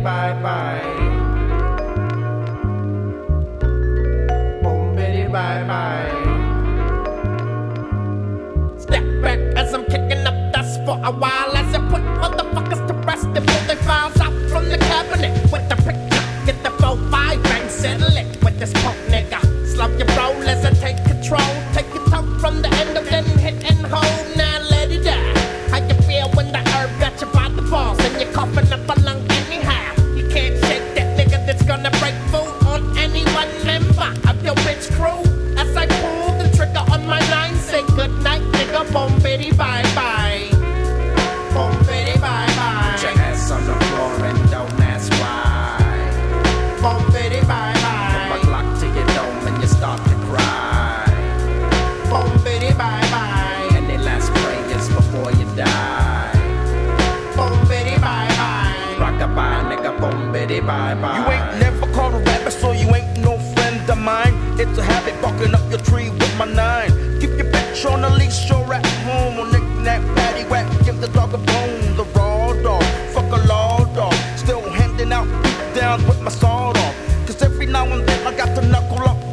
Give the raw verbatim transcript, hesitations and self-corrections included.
bye bye. Boom bitty bye bye. Step back as I'm kicking up dust for a while, as I put motherfuckers to rest and pull their files out from the cabinet with the picture. Get the four five bang, settle it with this punk nigga. Slow your roll as I take control. Take your toe from the end of then hit and hold. Now let it die. How you feel when the herb got you by the balls and you're coughing up a lung anyhow? You can't shake that nigga that's gonna break food on any one member of your bitch crew. As I pull the trigger on my nine, say good night, nigga. Boom bitty bye bye. Boom bitty bye bye. Put your ass on the floor and don't ask why. Boom bitty bye bye. Put my Glock to your dome and you start to cry. Boom bitty bye bye. Any last prayers before you die? Boom bitty bye bye. Rockabye, nigga, boom bitty bye bye. You ain't never caught a rabbit, so you ain't no friend of mine. It's a habit barking up your tree with my nine. Keep your bitch on the leash or at home. Or knick-knack, paddywhack, give the dog a bone. The raw dog, fuck a law dog. Still handing out beat down with my sword on. Cause every now and then I got to knuckle up